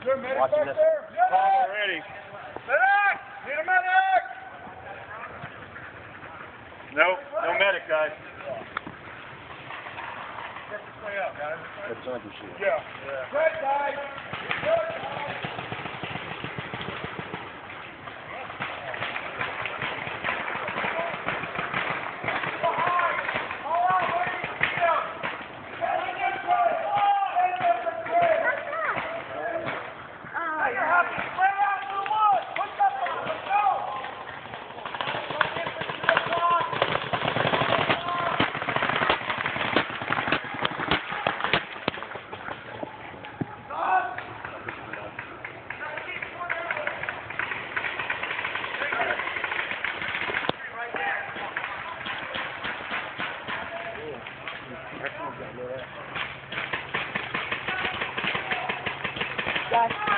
Watching this. Already. Medic! Need a medic! Nope, no medic, guys. Way up, guys. That's on the sheet. Yeah. Good, guys. Good, guys. Guys.